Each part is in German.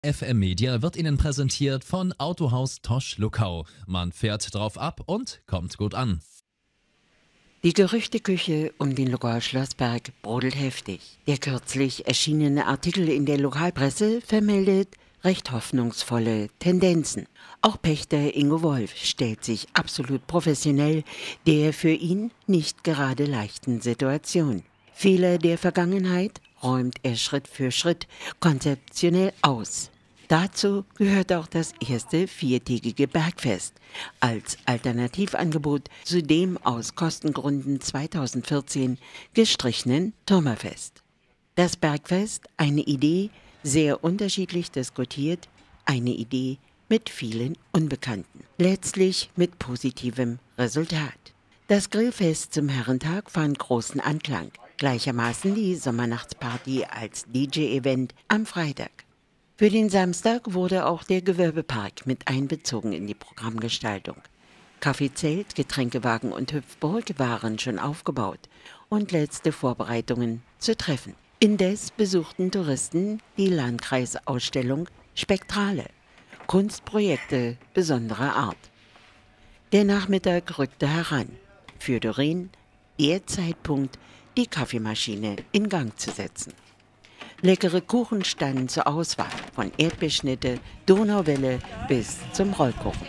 FM Media wird Ihnen präsentiert von Autohaus Tosch Luckau. Man fährt drauf ab und kommt gut an. Die Gerüchteküche um den Luckauer Schlossberg brodelt heftig. Der kürzlich erschienene Artikel in der Lokalpresse vermeldet recht hoffnungsvolle Tendenzen. Auch Pächter Ingo Wolf stellt sich absolut professionell der für ihn nicht gerade leichten Situation. Fehler der Vergangenheit räumt er Schritt für Schritt konzeptionell aus. Dazu gehört auch das erste viertägige Bergfest als Alternativangebot zu dem aus Kostengründen 2014 gestrichenen Turmerfest. Das Bergfest, eine Idee, sehr unterschiedlich diskutiert, eine Idee mit vielen Unbekannten, letztlich mit positivem Resultat. Das Grillfest zum Herrentag fand großen Anklang, gleichermaßen die Sommernachtsparty als DJ-Event am Freitag. Für den Samstag wurde auch der Gewölbepark mit einbezogen in die Programmgestaltung. Kaffeezelt, Getränkewagen und Hüpfburg waren schon aufgebaut und letzte Vorbereitungen zu treffen. Indes besuchten Touristen die Landkreisausstellung Spektrale, Kunstprojekte besonderer Art. Der Nachmittag rückte heran. Für Doreen der Zeitpunkt, die Kaffeemaschine in Gang zu setzen. Leckere Kuchen standen zur Auswahl, von Erdbeerschnitte, Donauwelle bis zum Rollkuchen.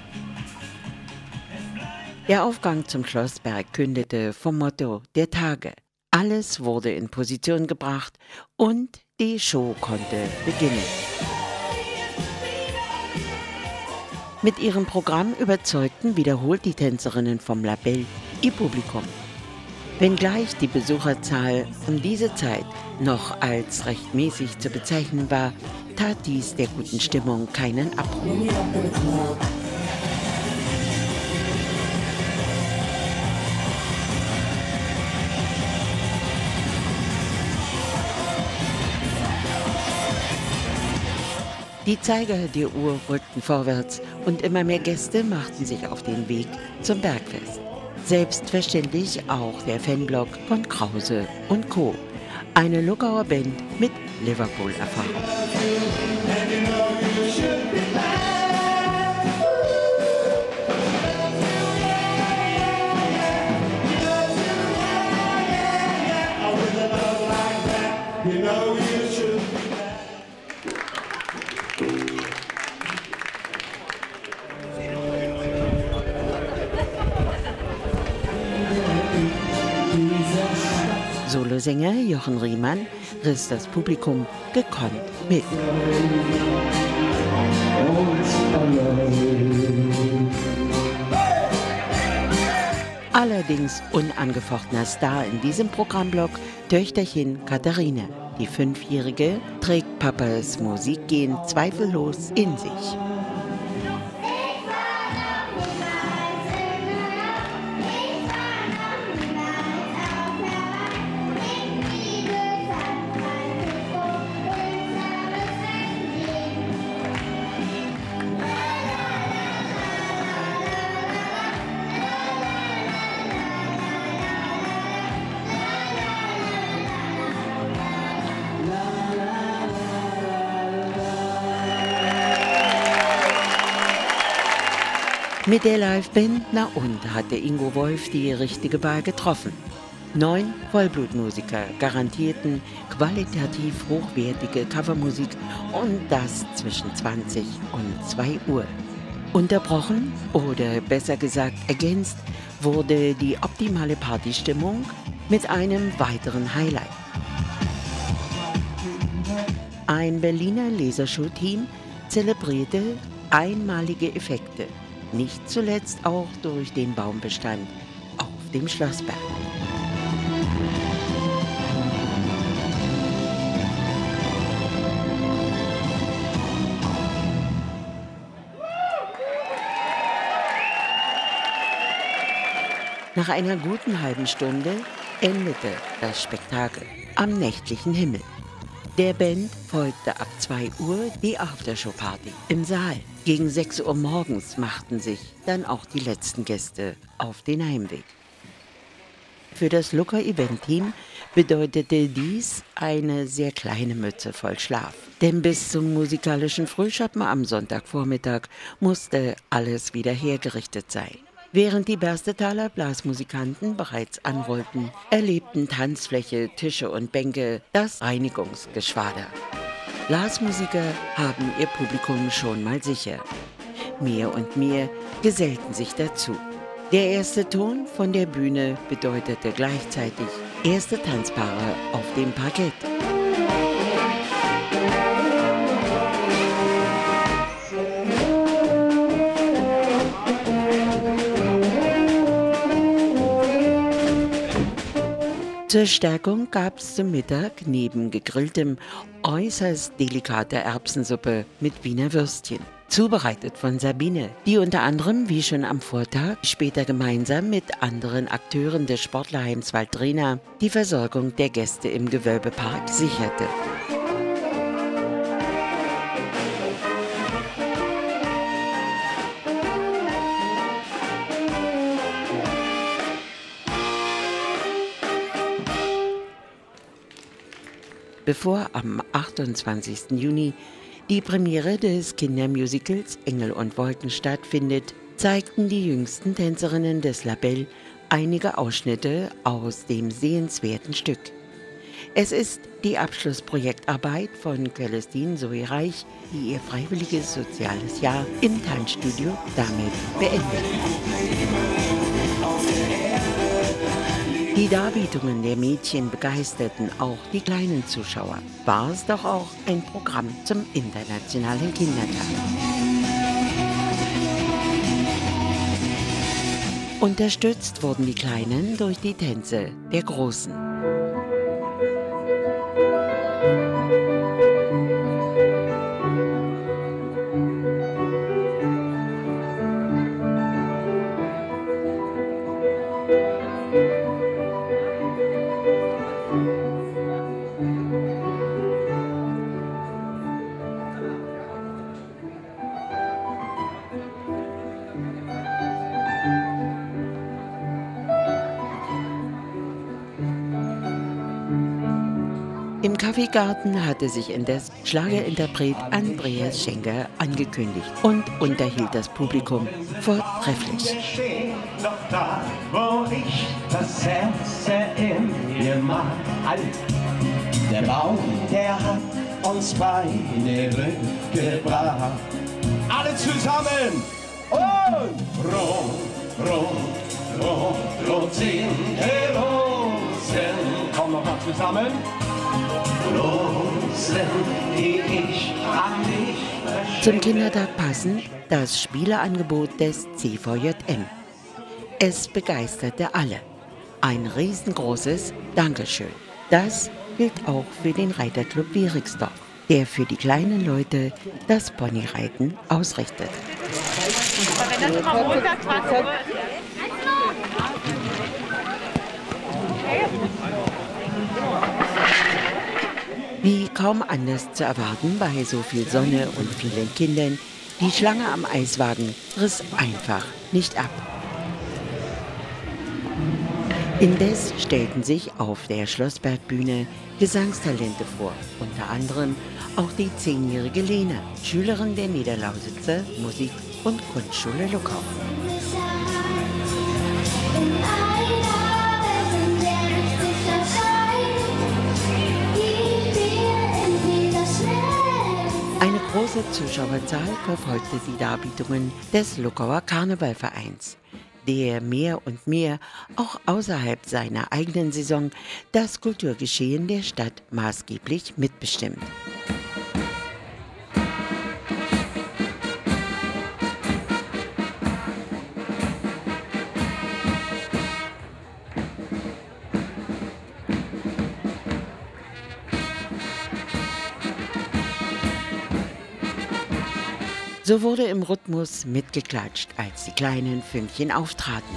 Der Aufgang zum Schlossberg kündete vom Motto der Tage. Alles wurde in Position gebracht und die Show konnte beginnen. Mit ihrem Programm überzeugten wiederholt die Tänzerinnen vom Labell ihr Publikum. Wenngleich die Besucherzahl um diese Zeit noch als recht mäßig zu bezeichnen war, tat dies der guten Stimmung keinen Abbruch. Die Zeiger der Uhr rückten vorwärts und immer mehr Gäste machten sich auf den Weg zum Bergfest. Selbstverständlich auch der Fanblock von Krause und Co., eine Luckauer Band mit Liverpool-Erfahrung. Solosänger Jochen Riemann riss das Publikum gekonnt mit. Allerdings unangefochtener Star in diesem Programmblock Töchterchen Katharine. Die 5-Jährige trägt Papas Musikgen zweifellos in sich. Mit der Liveband Na und hatte Ingo Wolf die richtige Wahl getroffen. 9 Vollblutmusiker garantierten qualitativ hochwertige Covermusik und das zwischen 20 und 2 Uhr. Unterbrochen oder besser gesagt ergänzt wurde die optimale Partystimmung mit einem weiteren Highlight. Ein Berliner Lasershow-Team zelebrierte einmalige Effekte. Nicht zuletzt auch durch den Baumbestand auf dem Schlossberg. Nach einer guten halben Stunde endete das Spektakel am nächtlichen Himmel. Der Band folgte ab 2 Uhr die Aftershow-Party im Saal. Gegen 6 Uhr morgens machten sich dann auch die letzten Gäste auf den Heimweg. Für das Lucker Event-Team bedeutete dies eine sehr kleine Mütze voll Schlaf. Denn bis zum musikalischen Frühschoppen am Sonntagvormittag musste alles wieder hergerichtet sein. Während die Berstetaler Blasmusikanten bereits anrollten, erlebten Tanzfläche, Tische und Bänke das Reinigungsgeschwader. Blasmusiker haben ihr Publikum schon mal sicher. Mehr und mehr gesellten sich dazu. Der erste Ton von der Bühne bedeutete gleichzeitig erste Tanzpaare auf dem Parkett. Zur Stärkung gab es zum Mittag neben gegrilltem äußerst delikater Erbsensuppe mit Wiener Würstchen. Zubereitet von Sabine, die unter anderem, wie schon am Vortag, später gemeinsam mit anderen Akteuren des Sportlerheims Waldrena die Versorgung der Gäste im Gewölbepark sicherte. Bevor am 28. Juni die Premiere des Kindermusicals Engel und Wolken stattfindet, zeigten die jüngsten Tänzerinnen des Label einige Ausschnitte aus dem sehenswerten Stück. Es ist die Abschlussprojektarbeit von Celestine Zoe Reich, die ihr freiwilliges soziales Jahr im Tanzstudio damit beendet. Die Darbietungen der Mädchen begeisterten auch die kleinen Zuschauer. War es doch auch ein Programm zum Internationalen Kindertag. Unterstützt wurden die Kleinen durch die Tänze der Großen. Im Kaffeegarten hatte sich indes Schlagerinterpret Andreas Schenker angekündigt und unterhielt das Publikum vortrefflich. Wir stehen noch da, wo ich das Herz in mir mal. Der Baum, der hat uns beide rückgebracht. Alle zusammen und rund, rund, rund, rund sind die Rosen. Komm noch mal zusammen. Rosen, die ich an dich verschenke. Zum Kindertag passend das Spieleangebot des CVJM. Es begeisterte alle. Ein riesengroßes Dankeschön. Das gilt auch für den Reiterclub Wieriksdorf, der für die kleinen Leute das Ponyreiten ausrichtet. Aber wenn das immer Montag 20 Uhr Wie kaum anders zu erwarten bei so viel Sonne und vielen Kindern, die Schlange am Eiswagen riss einfach nicht ab. Indes stellten sich auf der Schlossbergbühne Gesangstalente vor, unter anderem auch die 10-jährige Lena, Schülerin der Niederlausitzer Musik- und Kunstschule Luckau. Eine große Zuschauerzahl verfolgte die Darbietungen des Luckauer Karnevalvereins, der mehr und mehr auch außerhalb seiner eigenen Saison das Kulturgeschehen der Stadt maßgeblich mitbestimmt. So wurde im Rhythmus mitgeklatscht, als die kleinen Fünkchen auftraten.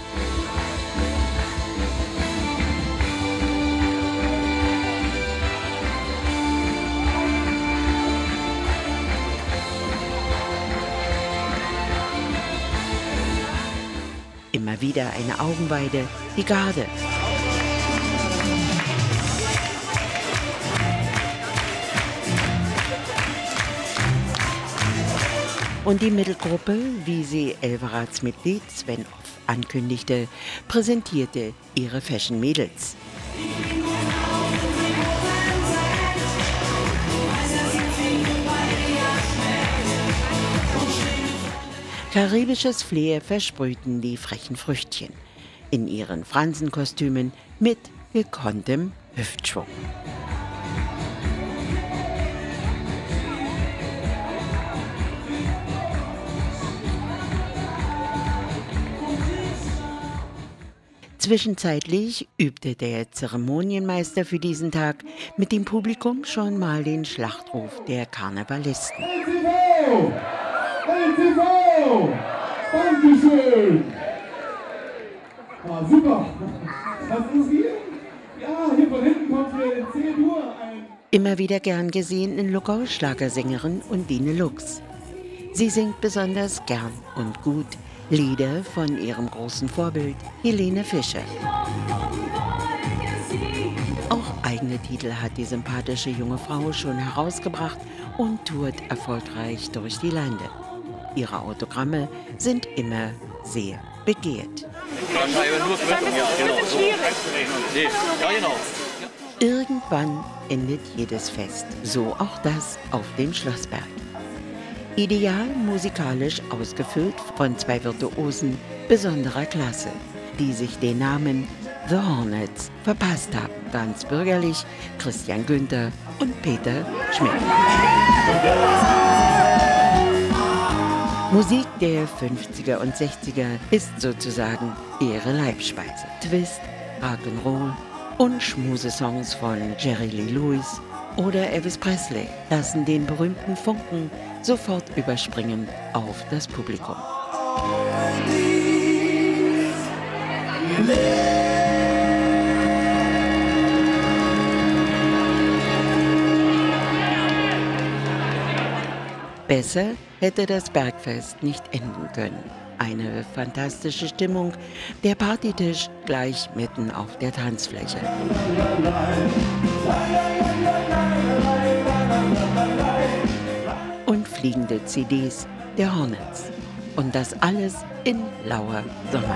Immer wieder eine Augenweide, die Garde. Und die Mittelgruppe, wie sie Elverratsmitglied Sven Off ankündigte, präsentierte ihre Fashion Mädels. Karibisches Flair versprühten die frechen Früchtchen in ihren Fransenkostümen mit gekonntem Hüftschwung. Zwischenzeitlich übte der Zeremonienmeister für diesen Tag mit dem Publikum schon mal den Schlachtruf der Karnevalisten. LTV! Dankeschön! Ah, super! Was ist hier? Ja, hier von hinten kommt in C-Dur ein... Immer wieder gern gesehen in Luckau Schlagersängerin Undine Lux. Sie singt besonders gern und gut Lieder von ihrem großen Vorbild Helene Fischer. Auch eigene Titel hat die sympathische junge Frau schon herausgebracht und tourt erfolgreich durch die Lande. Ihre Autogramme sind immer sehr begehrt. Irgendwann endet jedes Fest, so auch das auf dem Schlossberg. Ideal musikalisch ausgefüllt von zwei Virtuosen besonderer Klasse, die sich den Namen The Hornets verpasst haben. Ganz bürgerlich Christian Günther und Peter Schmidt. Musik der 50er und 60er ist sozusagen ihre Leibspeise. Twist, Rock'n'Roll und Schmusesongs von Jerry Lee Lewis oder Elvis Presley lassen den berühmten Funken sofort überspringen auf das Publikum. Besser hätte das Bergfest nicht enden können. Eine fantastische Stimmung, der Partytisch gleich mitten auf der Tanzfläche. Und fliegende CDs der Hornets. Und das alles in lauer Sommer.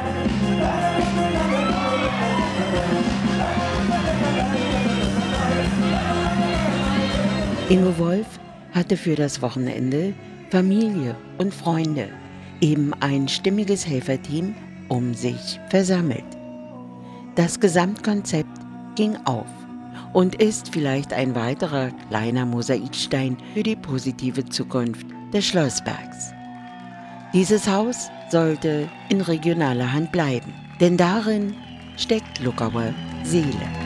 Ingo Wolf hatte für das Wochenende Familie und Freunde, eben ein stimmiges Helferteam um sich versammelt. Das Gesamtkonzept ging auf und ist vielleicht ein weiterer kleiner Mosaikstein für die positive Zukunft des Schlossbergs. Dieses Haus sollte in regionaler Hand bleiben, denn darin steckt Luckauer Seele.